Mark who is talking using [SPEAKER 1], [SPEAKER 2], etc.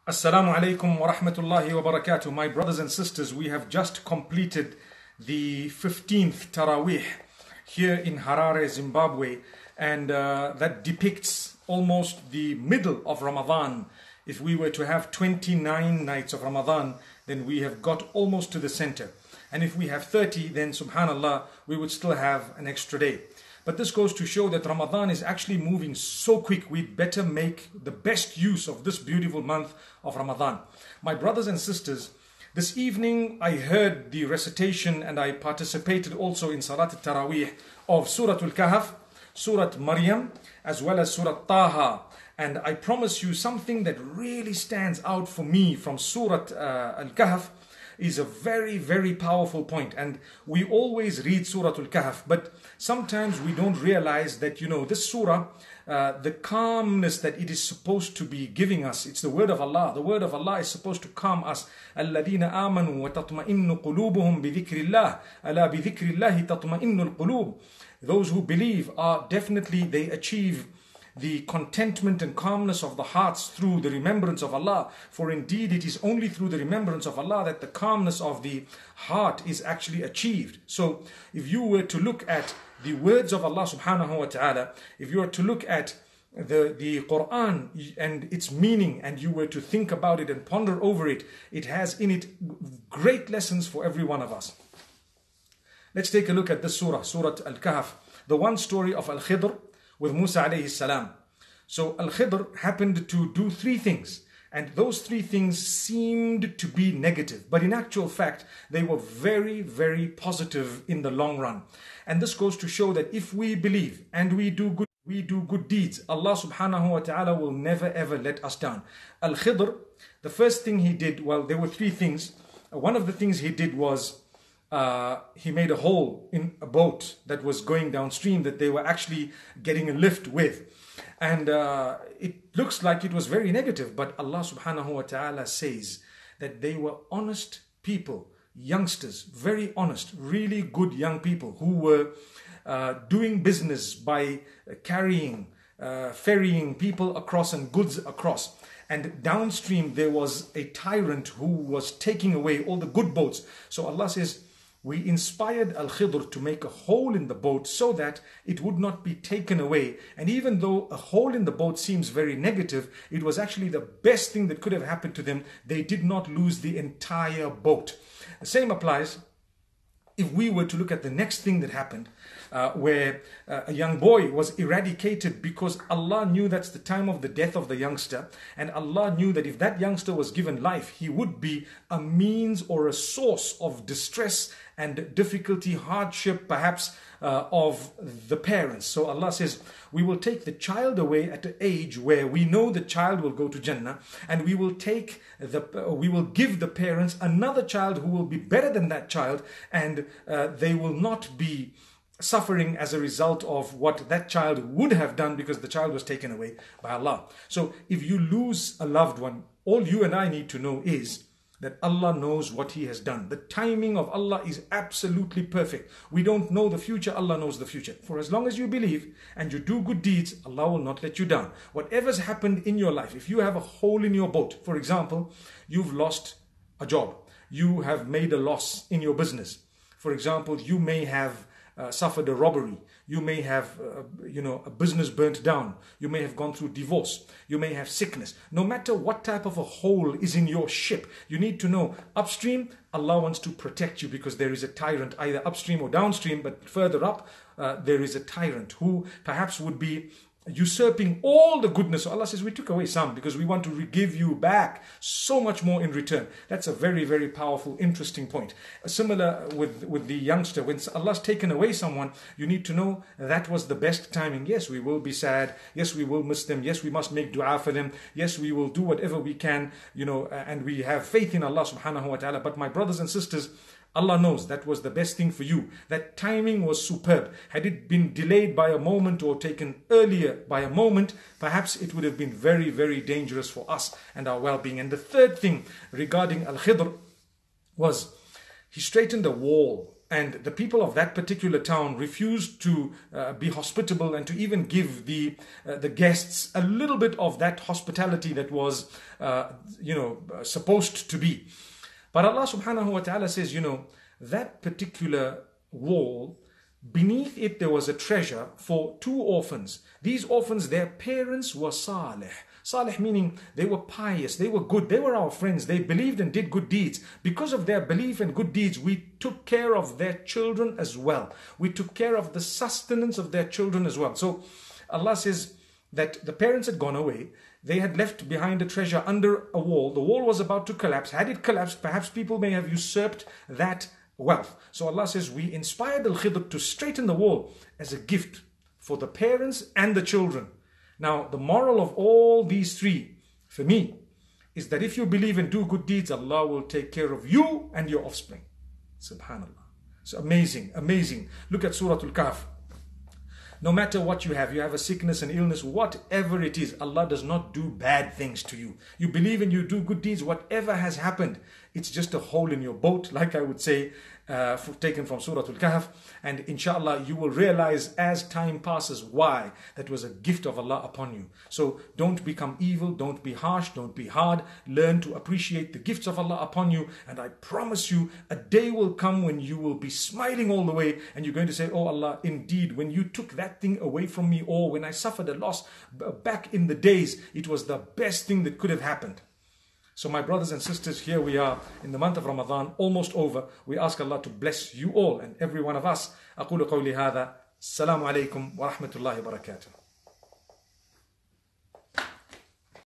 [SPEAKER 1] Assalamu alaikum wa rahmatullahi wa barakatuh. My brothers and sisters, we have just completed the 15th Taraweeh here in Harare, Zimbabwe, and that depicts almost the middle of Ramadan. If we were to have 29 nights of Ramadan, then we have got almost to the center. And if we have 30, then subhanallah, we would still have an extra day. But this goes to show that Ramadan is actually moving so quick. We'd better make the best use of this beautiful month of Ramadan. My brothers and sisters, this evening I heard the recitation and I participated also in Salat al-Taraweeh of Surah Al-Kahf, Surah Maryam, as well as Surah Taha. And I promise you something that really stands out for me from Surah Al-Kahf is a very, very powerful point. And we always read Surah Al-Kahf, but sometimes we don't realize that, this surah, the calmness that it is supposed to be giving us, it's the word of Allah. The word of Allah is supposed to calm us. الَّذِينَ آمَنُوا وَتَطْمَئِنُّ قُلُوبُهُم بِذِكْرِ اللَّهِ أَلَا بِذِكْرِ اللَّهِ تَطْمَئِنُّ الْقُلُوبُ. Those who believe are definitely, they achieve the contentment and calmness of the hearts through the remembrance of Allah. For indeed it is only through the remembrance of Allah that the calmness of the heart is actually achieved. So if you were to look at the words of Allah subhanahu wa ta'ala, if you were to look at the Quran and its meaning, and you were to think about it and ponder over it, it has in it great lessons for every one of us. Let's take a look at this surah, Surah Al-Kahf, the one story of Al-Khidr with Musa alayhi salam. So Al-Khidr happened to do three things, and those three things seemed to be negative, but in actual fact they were very, very positive in the long run. And this goes to show that if we believe and we do good deeds, Allah subhanahu wa ta'ala will never ever let us down. Al-Khidr, the first thing he did, well, there were three things. One of the things he did was he made a hole in a boat that was going downstream that they were actually getting a lift with. And it looks like it was very negative, but Allah subhanahu wa ta'ala says that they were honest people, youngsters, very honest, really good young people who were doing business by carrying, ferrying people across and goods across. And downstream there was a tyrant who was taking away all the good boats. So Allah says, we inspired Al-Khidr to make a hole in the boat so that it would not be taken away. And even though a hole in the boat seems very negative, it was actually the best thing that could have happened to them. They did not lose the entire boat. The same applies if we were to look at the next thing that happened, where a young boy was eradicated because Allah knew that's the time of the death of the youngster, and Allah knew that if that youngster was given life, he would be a means or a source of distress and difficulty, hardship perhaps of the parents. So Allah says, we will take the child away at an age where we know the child will go to Jannah, and we will give the parents another child who will be better than that child, and they will not be suffering as a result of what that child would have done because the child was taken away by Allah. So if you lose a loved one, all you and I need to know is that Allah knows what He has done. The timing of Allah is absolutely perfect. We don't know the future, Allah knows the future. For as long as you believe and you do good deeds, Allah will not let you down. Whatever's happened in your life, if you have a hole in your boat, for example, you've lost a job, you have made a loss in your business. For example, you may have suffered a robbery, you may have a business burnt down, you may have gone through divorce, you may have sickness. No matter what type of a hole is in your ship, you need to know upstream Allah wants to protect you because there is a tyrant either upstream or downstream, but further up there is a tyrant who perhaps would be usurping all the goodness. So Allah says, we took away some because we want to give you back so much more in return. That's a very, very powerful, interesting point. Similar with the youngster, when Allah's taken away someone, you need to know that was the best timing. Yes, we will be sad. Yes, we will miss them. Yes, we must make dua for them. Yes, we will do whatever we can, and we have faith in Allah subhanahu wa ta'ala. But my brothers and sisters, Allah knows that was the best thing for you. That timing was superb. Had it been delayed by a moment or taken earlier by a moment, perhaps it would have been very, very dangerous for us and our well-being. And the third thing regarding Al-Khidr was he straightened a wall and the people of that particular town refused to be hospitable and to even give the guests a little bit of that hospitality that was supposed to be. But Allah subhanahu wa ta'ala says, that particular wall, beneath it there was a treasure for 2 orphans. These orphans, their parents were salih. Salih meaning they were pious, they were good, they were our friends, they believed and did good deeds. Because of their belief and good deeds, we took care of their children as well. We took care of the sustenance of their children as well. So Allah says that the parents had gone away. They had left behind a treasure under a wall. The wall was about to collapse. Had it collapsed, perhaps people may have usurped that wealth. So Allah says, we inspired Al-Khidr to straighten the wall as a gift for the parents and the children. Now, the moral of all these 3, for me, is that if you believe and do good deeds, Allah will take care of you and your offspring. Subhanallah. So amazing, amazing. Look at Surah Al-Kahf. No matter what you have a sickness, an illness, whatever it is, Allah does not do bad things to you. You believe and you do good deeds, whatever has happened, it's just a hole in your boat, like I would say, taken from Surah Al-Kahf. And inshallah, you will realize as time passes why that was a gift of Allah upon you. So don't become evil, don't be harsh, don't be hard. Learn to appreciate the gifts of Allah upon you. And I promise you, a day will come when you will be smiling all the way and you're going to say, oh Allah, indeed, when you took that thing away from me, or when I suffered a loss back in the days, it was the best thing that could have happened. So my brothers and sisters, here we are in the month of Ramadan, almost over. We ask Allah to bless you all and every one of us. أقول قولي هذا. السلام عليكم ورحمة الله وبركاته.